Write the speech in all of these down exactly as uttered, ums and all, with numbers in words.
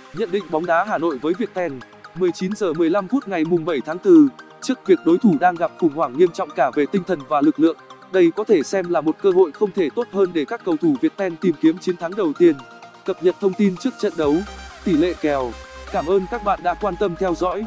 Nhận định bóng đá Hà Nội với Viettel, mười chín giờ mười lăm phút ngày mùng bảy tháng tư. Trước việc đối thủ đang gặp khủng hoảng nghiêm trọng cả về tinh thần và lực lượng, đây có thể xem là một cơ hội không thể tốt hơn để các cầu thủ Viettel tìm kiếm chiến thắng đầu tiên. Cập nhật thông tin trước trận đấu, tỷ lệ kèo. Cảm ơn các bạn đã quan tâm theo dõi.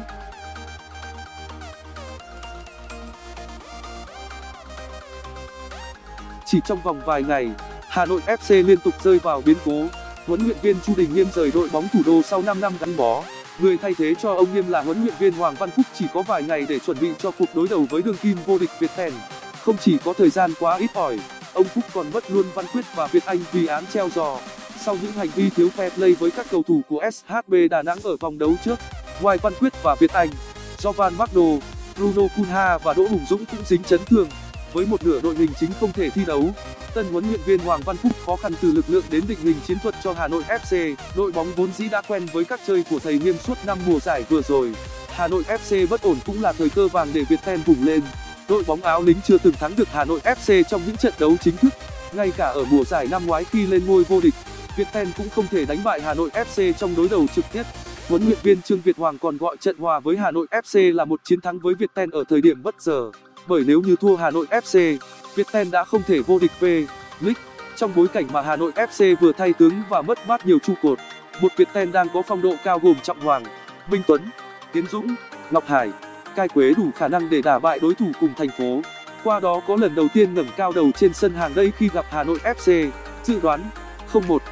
Chỉ trong vòng vài ngày, Hà Nội ép xê liên tục rơi vào biến cố. Huấn luyện viên Chu Đình Nghiêm rời đội bóng thủ đô sau năm năm gắn bó. Người thay thế cho ông Nghiêm là huấn luyện viên Hoàng Văn Phúc chỉ có vài ngày để chuẩn bị cho cuộc đối đầu với đương kim vô địch Viettel. Không chỉ có thời gian quá ít ỏi, ông Phúc còn mất luôn Văn Quyết và Việt Anh vì án treo giò, sau những hành vi thiếu fair play với các cầu thủ của ét hát bê Đà Nẵng ở vòng đấu trước. Ngoài Văn Quyết và Việt Anh, Jovan Magno, Bruno Cunha và Đỗ Hùng Dũng cũng dính chấn thương. Với một nửa đội hình chính không thể thi đấu, tân huấn luyện viên Hoàng Văn Phúc khó khăn từ lực lượng đến định hình chiến thuật cho Hà Nội ép xê. Đội bóng vốn dĩ đã quen với các chơi của thầy Nghiêm suốt năm mùa giải vừa rồi. Hà Nội ép xê bất ổn cũng là thời cơ vàng để Viettel vùng lên. Đội bóng áo lính chưa từng thắng được Hà Nội ép xê trong những trận đấu chính thức. Ngay cả ở mùa giải năm ngoái khi lên ngôi vô địch, Viettel cũng không thể đánh bại Hà Nội ép xê trong đối đầu trực tiếp. Huấn luyện viên Trương Việt Hoàng còn gọi trận hòa với Hà Nội ép xê là một chiến thắng với Viettel ở thời điểm bất giờ. Bởi nếu như thua Hà Nội ép xê, Viettel đã không thể vô địch V-League. Trong bối cảnh mà Hà Nội ép xê vừa thay tướng và mất mát nhiều trụ cột, một Viettel đang có phong độ cao gồm Trọng Hoàng, Minh Tuấn, Tiến Dũng, Ngọc Hải, Cai Quế đủ khả năng để đả bại đối thủ cùng thành phố. Qua đó có lần đầu tiên ngẩng cao đầu trên sân hàng đây khi gặp Hà Nội ép xê. Dự đoán không một